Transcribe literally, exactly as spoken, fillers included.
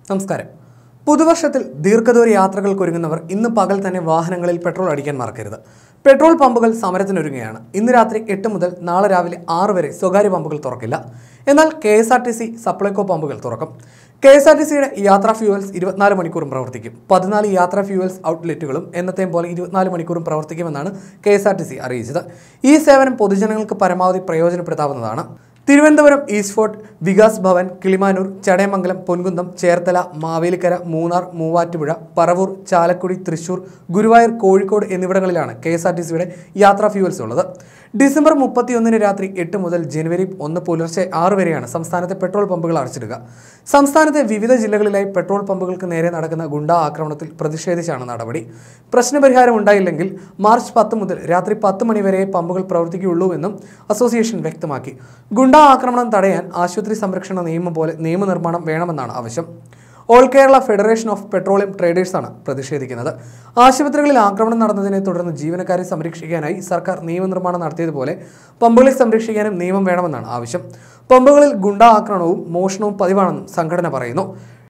നമസ്കാരം. പുതുവർഷത്തിൽ ദീർഘദൂര യാത്രകൾക്കൊരുങ്ങുന്നവർ ഇന്ന് പകൽ തന്നെ വാഹനങ്ങളിൽ പെട്രോൾ അടിക്കാൻ മറക്കരുത്. പെട്രോൾ പമ്പുകൾ സമരത്തിനൊരുങ്ങുകയാണ്. ഇന്ന് രാത്രി എട്ട് മുതൽ നാളെ രാവിലെ ആറ് വരെ സ്വകാര്യ പമ്പുകൾ തുറക്കില്ല. എന്നാൽ K S R T C Supplyco പമ്പുകൾ തുറക്കും. കെ എസ് ആർ ടി സിയുടെ യാത്രാ ഫ്യൂവൽസ് ഇരുപത്തിനാല് മണിക്കൂറും പ്രവർത്തിക്കും. പതിനാല് യാത്രാ ഫ്യൂവൽസ് ഔട്ട്ലെറ്റുകളും എന്നത്തെയും പോലെ ഇരുപത്തിനാല് മണിക്കൂറും പ്രവർത്തിക്കുമെന്നാണ് K S R T C അറിയിച്ചത്. ഈ സേവനം പൊതുജനങ്ങൾക്ക് പരമാവധി പ്രയോജനപ്പെടുത്താവുന്നതാണ്. തിരുവനന്തപുരം ഈസ്റ്റ് ഫോർട്ട്, വികാസ് ഭവൻ, കിളിമാനൂർ, ചടയമംഗലം, പൊൻകുന്നം, ചേർത്തല, മാവേലിക്കര, മൂന്നാർ, മൂവാറ്റുപുഴ, പറവൂർ, ചാലക്കുടി, തൃശൂർ, ഗുരുവായൂർ, കോഴിക്കോട് എന്നിവിടങ്ങളിലാണ് കെ എസ് ആർ ടി സിയുടെ യാത്രാ ഫ്യൂവൽസ് ഉള്ളത്. ഡിസംബർ മുപ്പത്തിയൊന്നിന് രാത്രി എട്ട് മുതൽ ജനുവരി ഒന്ന് പുലർച്ചെ ആറ് വരെയാണ് സംസ്ഥാനത്തെ പെട്രോൾ പമ്പുകൾ അടച്ചിടുക. സംസ്ഥാനത്തെ വിവിധ ജില്ലകളിലായി പെട്രോൾ പമ്പുകൾക്ക് നേരെ നടക്കുന്ന ഗുണ്ടാ ആക്രമണത്തിൽ പ്രതിഷേധിച്ചാണ് നടപടി. പ്രശ്നപരിഹാരം ഉണ്ടായില്ലെങ്കിൽ മാർച്ച് പത്ത് മുതൽ രാത്രി പത്ത് മണി വരെ പമ്പുകൾ പ്രവർത്തിക്കുകയുള്ളൂവെന്നും അസോസിയേഷൻ വ്യക്തമാക്കി. ഗുണ്ടാ ആക്രമണം തടയാൻ ആശുപത്രി സംരക്ഷണ നിയമം പോലെ നിയമനിർമ്മാണം വേണമെന്നാണ് ആവശ്യം. All Kerala federation of petroleum ട്രേഡേഴ്സാണ് പ്രതിഷേധിക്കുന്നത്. ആശുപത്രികളിൽ ആക്രമണം നടന്നതിനെ തുടർന്ന് ജീവനക്കാരെ സംരക്ഷിക്കാനായി സർക്കാർ നിയമനിർമ്മാണം നടത്തിയതുപോലെ പമ്പുകളെ സംരക്ഷിക്കാനും നിയമം വേണമെന്നാണ് ആവശ്യം. പമ്പുകളിൽ ഗുണ്ടാ ആക്രമണവും മോഷണവും പതിവാണെന്നും സംഘടന പറയുന്നു.